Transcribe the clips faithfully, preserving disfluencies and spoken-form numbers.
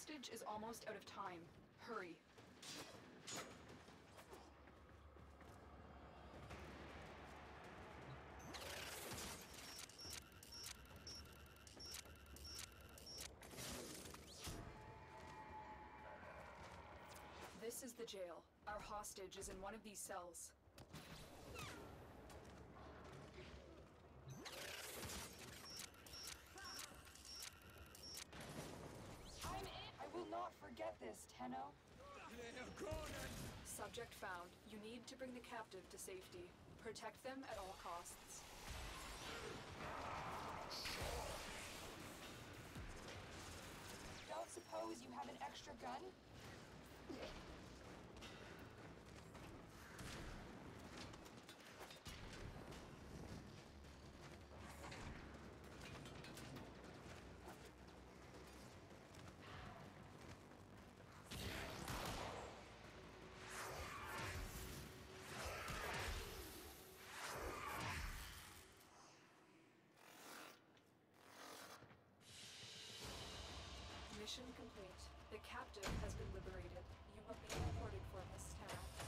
hostage is almost out of time. Hurry. This is the jail. Our hostage is in one of these cells. I'm in! I will not forget this, Tenno. Subject found. You need to bring the captive to safety. Protect them at all costs. Don't suppose you have an extra gun? Mission complete. The captive has been liberated. You will be reported for this task.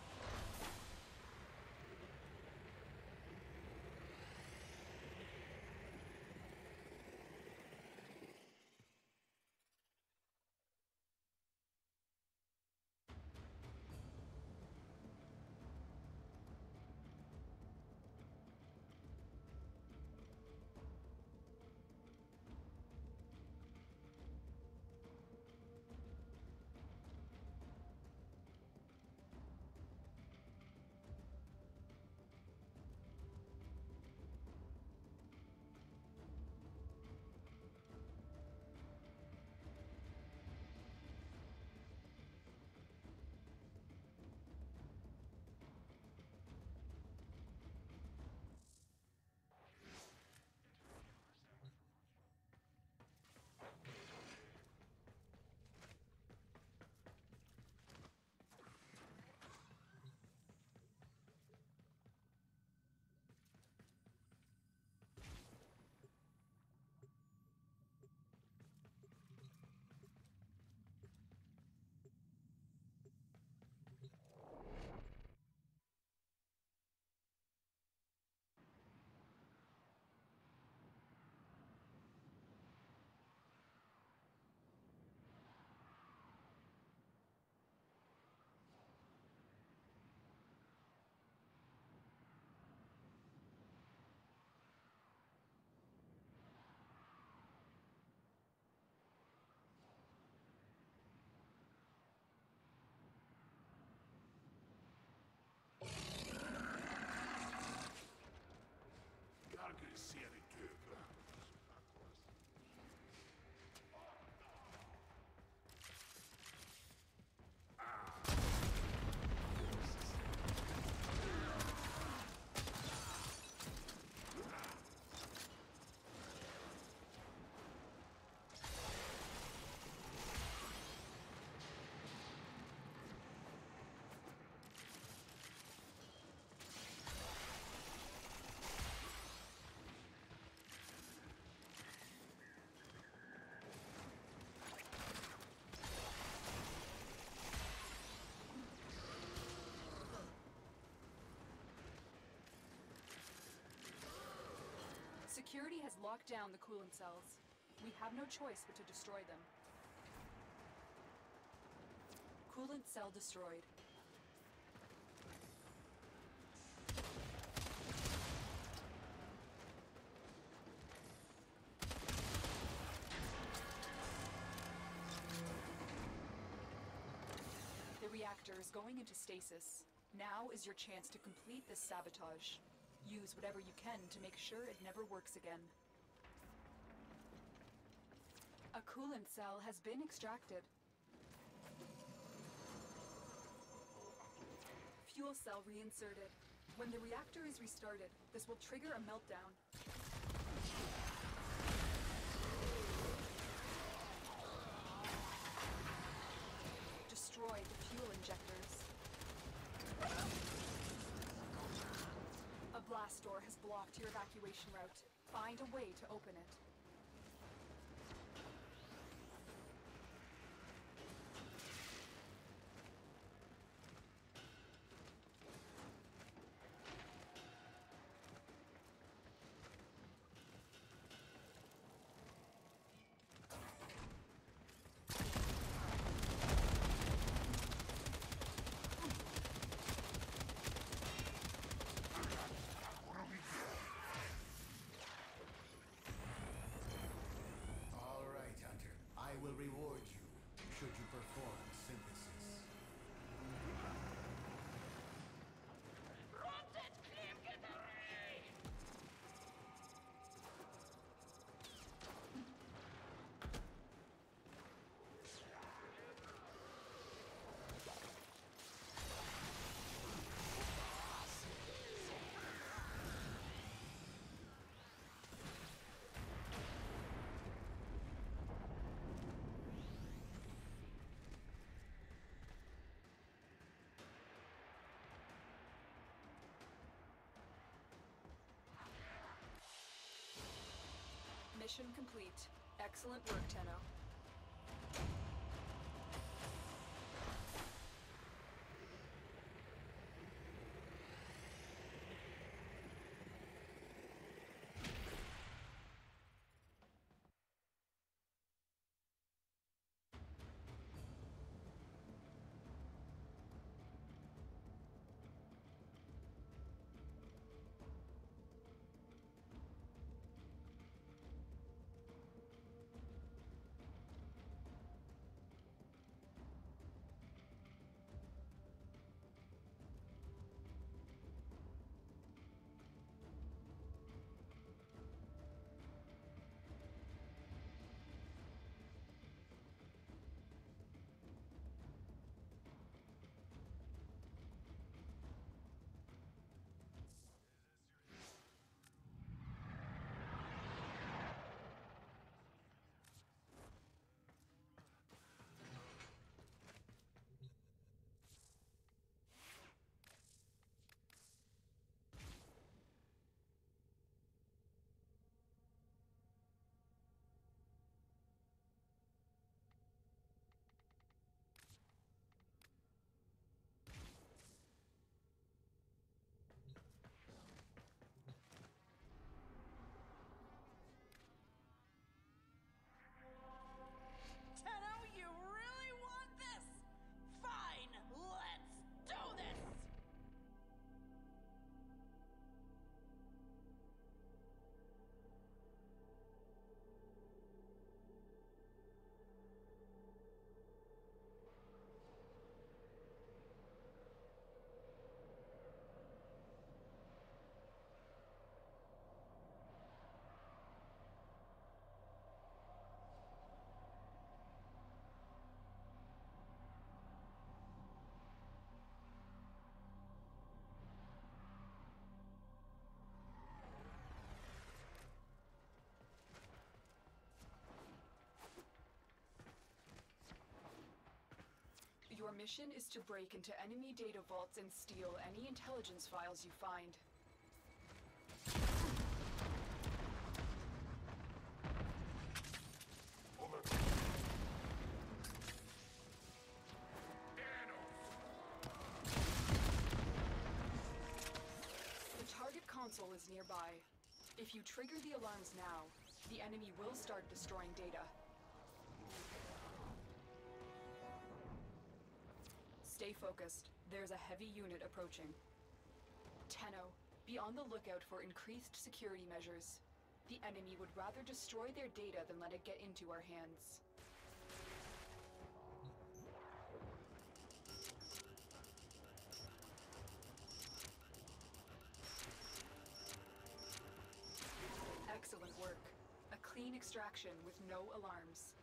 Security has locked down the coolant cells. We have no choice but to destroy them. Coolant cell destroyed. The reactor is going into stasis. Now is your chance to complete this sabotage. Use whatever you can to make sure it never works again. A coolant cell has been extracted. Fuel cell reinserted. When the reactor is restarted, this will trigger a meltdown. Destroy the fuel injectors. A blast door has blocked your evacuation route. Find a way to open it. Mission complete. Excellent work, Tenno. Tenno, you really want this? Fine, let's do this! Your mission is to break into enemy data vaults and steal any intelligence files you find. The target console is nearby. If you trigger the alarms now, the enemy will start destroying data. Stay focused. There's a heavy unit approaching. Tenno, be on the lookout for increased security measures. The enemy would rather destroy their data than let it get into our hands. Excellent work. A clean extraction with no alarms.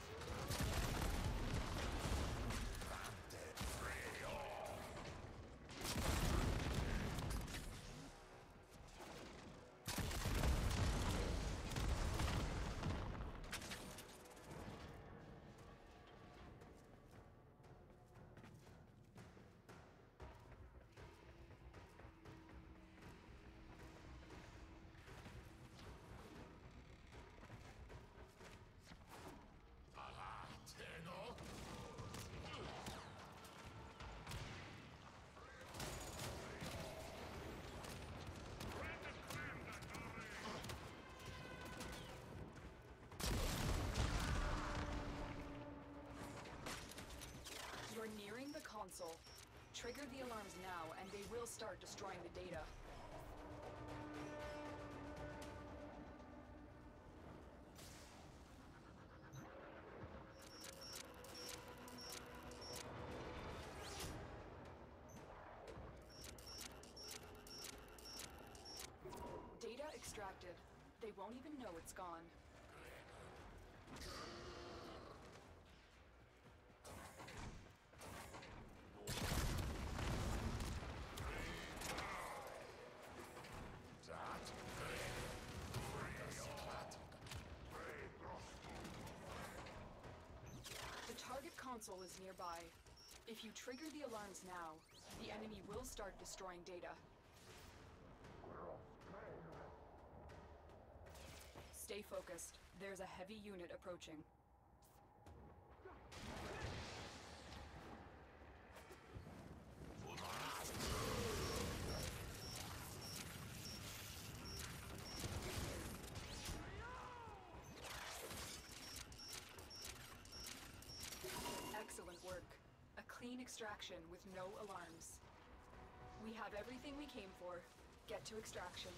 You're nearing the console. Trigger the alarms now, and they will start destroying the data. Data extracted. They won't even know it's gone. The target console is nearby. If you trigger the alarms now, the enemy will start destroying data. Stay focused. There's a heavy unit approaching. Excellent work. A clean extraction with no alarms. We have everything we came for. Get to extraction.